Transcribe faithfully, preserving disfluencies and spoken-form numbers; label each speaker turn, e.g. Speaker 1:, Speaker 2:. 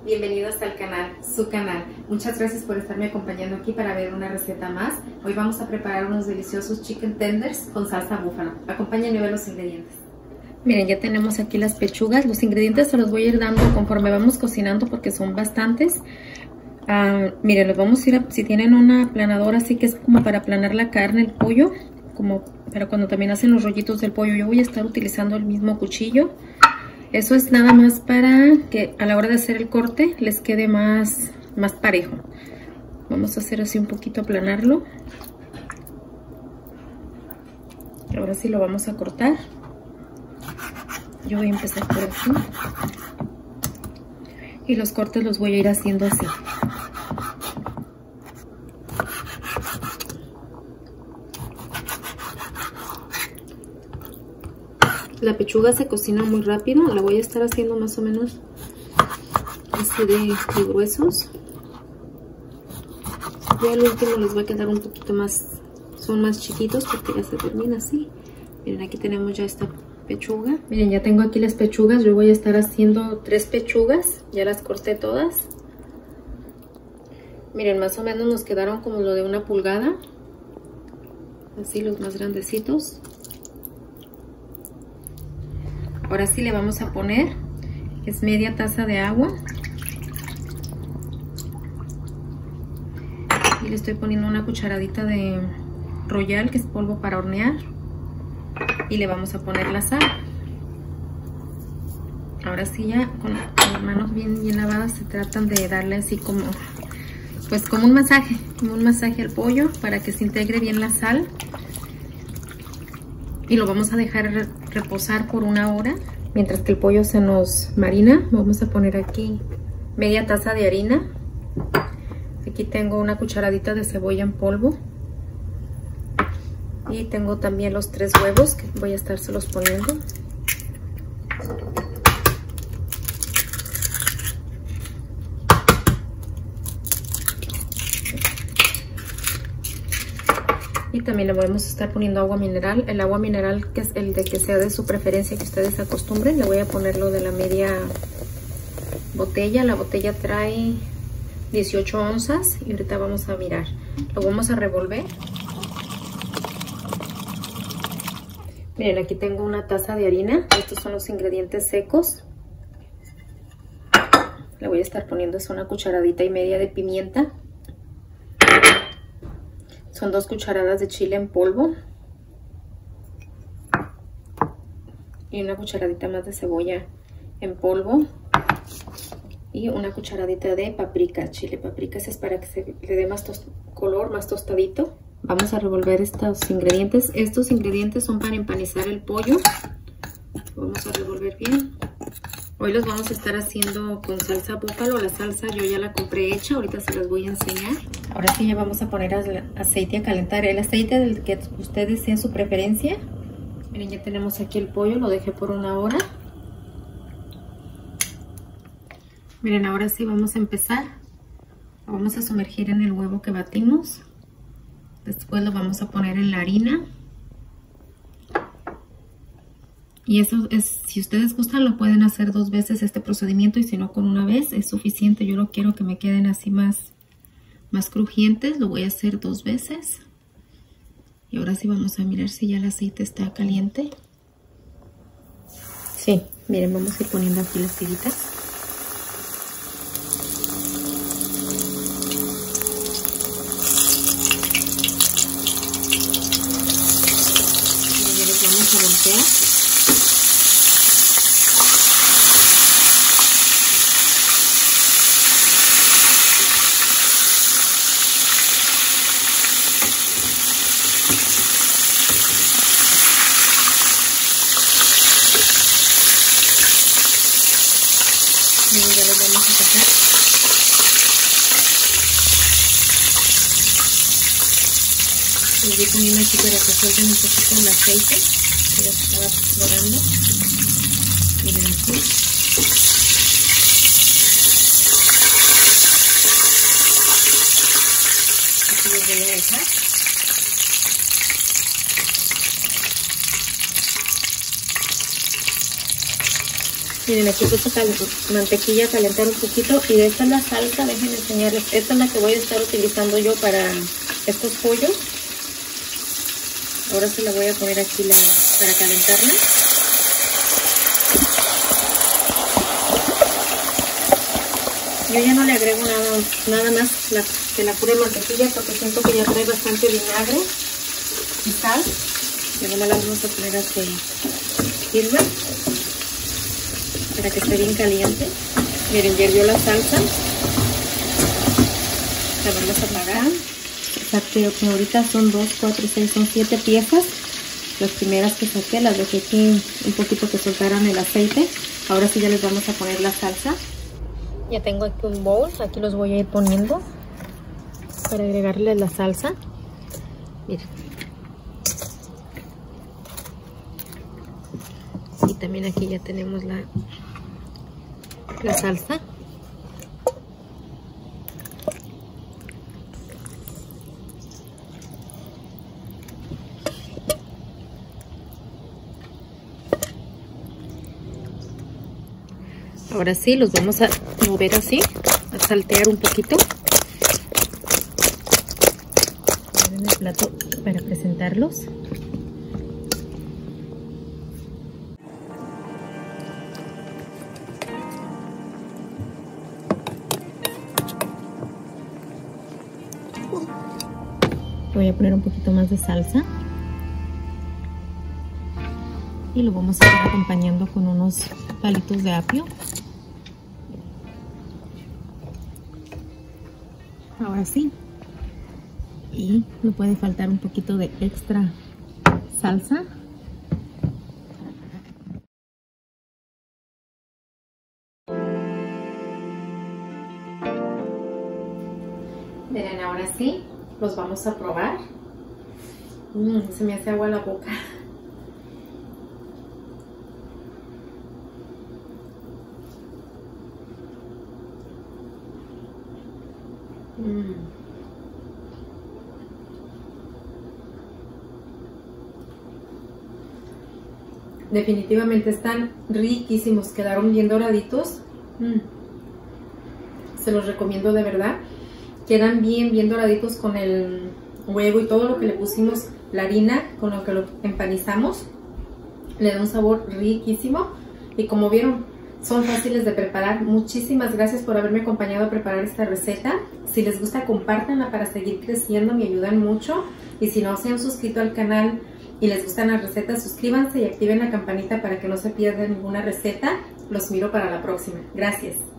Speaker 1: Bienvenidos al canal, su canal. Muchas gracias por estarme acompañando aquí para ver una receta más. Hoy vamos a preparar unos deliciosos chicken tenders con salsa búfalo. Acompáñenme a ver los ingredientes. Miren, ya tenemos aquí las pechugas. Los ingredientes se los voy a ir dando conforme vamos cocinando porque son bastantes. Uh, miren, los vamos a ir a, si tienen una aplanadora así que es como para aplanar la carne, el pollo, como para cuando también hacen los rollitos del pollo. Yo voy a estar utilizando el mismo cuchillo. Eso es nada más para que a la hora de hacer el corte les quede más, más parejo. Vamos a hacer así un poquito, aplanarlo. Ahora sí lo vamos a cortar. Yo voy a empezar por aquí. Y los cortes los voy a ir haciendo así. La pechuga se cocina muy rápido, la voy a estar haciendo más o menos así de, de gruesos. Ya al último les va a quedar un poquito más, son más chiquitos porque ya se termina así. Miren, aquí tenemos ya esta pechuga. Miren, ya tengo aquí las pechugas, yo voy a estar haciendo tres pechugas, ya las corté todas. Miren, más o menos nos quedaron como lo de una pulgada, así los más grandecitos. Ahora sí le vamos a poner, es media taza de agua. Y le estoy poniendo una cucharadita de Royal, que es polvo para hornear. Y le vamos a poner la sal. Ahora sí ya con las manos bien, bien lavadas se tratan de darle así como, pues como un masaje, como un masaje al pollo para que se integre bien la sal. Y lo vamos a dejar reposar por una hora. Mientras que el pollo se nos marina, vamos a poner aquí media taza de harina. Aquí tengo una cucharadita de cebolla en polvo. Y tengo también los tres huevos que voy a estárselos poniendo. Y también le vamos a estar poniendo agua mineral. El agua mineral, que es el de que sea de su preferencia, que ustedes acostumbren. Le voy a poner lo de la media botella. La botella trae dieciocho onzas y ahorita vamos a mirar. Lo vamos a revolver. Miren, aquí tengo una taza de harina. Estos son los ingredientes secos. Le voy a estar poniendo es una cucharadita y media de pimienta. Son dos cucharadas de chile en polvo. Y una cucharadita más de cebolla en polvo. Y una cucharadita de paprika, chile paprika. Ese es para que se le dé más color, más tostadito. Vamos a revolver estos ingredientes. Estos ingredientes son para empanizar el pollo. Vamos a revolver bien. Hoy los vamos a estar haciendo con salsa búfalo. La salsa yo ya la compré hecha, ahorita se las voy a enseñar. Ahora sí ya vamos a poner aceite a calentar. El aceite del que ustedes sean su preferencia. Miren, ya tenemos aquí el pollo, lo dejé por una hora. Miren, ahora sí vamos a empezar. Lo vamos a sumergir en el huevo que batimos. Después lo vamos a poner en la harina. Y eso es, si ustedes gustan, lo pueden hacer dos veces este procedimiento y si no con una vez es suficiente. Yo lo quiero que me queden así más, más crujientes, lo voy a hacer dos veces. Y ahora sí vamos a mirar si ya el aceite está caliente. Sí, miren, vamos a ir poniendo aquí las tiritas. Y ya les vamos a voltear. Y ya los vamos a sacar. Les voy poniendo aquí para que suelten un poquito el aceite que ya se estaba dorando. Miren aquí. Aquí los voy a dejar. Miren, aquí puse cal mantequilla a calentar un poquito y esta es la salsa, déjenme enseñarles. Esta es la que voy a estar utilizando yo para estos pollos. Ahora se la voy a poner aquí la, para calentarla. Yo ya no le agrego nada, nada más la, que la pura mantequilla porque siento que ya trae bastante vinagre y sal. Y nomás la vamos a poner a que hirva para que esté bien caliente. Miren, ya hirvió la salsa. La vamos a apagar. Saqué que ahorita son dos, cuatro, seis, son siete piezas. Las primeras que saqué las dejé aquí un poquito que soltaran el aceite. Ahora sí ya les vamos a poner la salsa. Ya tengo aquí un bowl, aquí los voy a ir poniendo para agregarle la salsa. Miren. Y también aquí ya tenemos la, la salsa. Ahora sí, los vamos a mover así, a saltear un poquito. En el plato para presentarlos. Voy a poner un poquito más de salsa. Y lo vamos a estar acompañando con unos palitos de apio. Ahora sí. Y no puede faltar un poquito de extra salsa. Miren, ahora sí, los vamos a probar. Mm, se me hace agua la boca. Mm. Definitivamente están riquísimos, quedaron bien doraditos. Mm. Se los recomiendo de verdad. Quedan bien, bien doraditos con el huevo y todo lo que le pusimos, la harina con lo que lo empanizamos. Le da un sabor riquísimo y como vieron, son fáciles de preparar. Muchísimas gracias por haberme acompañado a preparar esta receta. Si les gusta, compártanla para seguir creciendo, me ayudan mucho. Y si no se han suscrito al canal y les gustan las recetas, suscríbanse y activen la campanita para que no se pierdan ninguna receta. Los miro para la próxima. Gracias.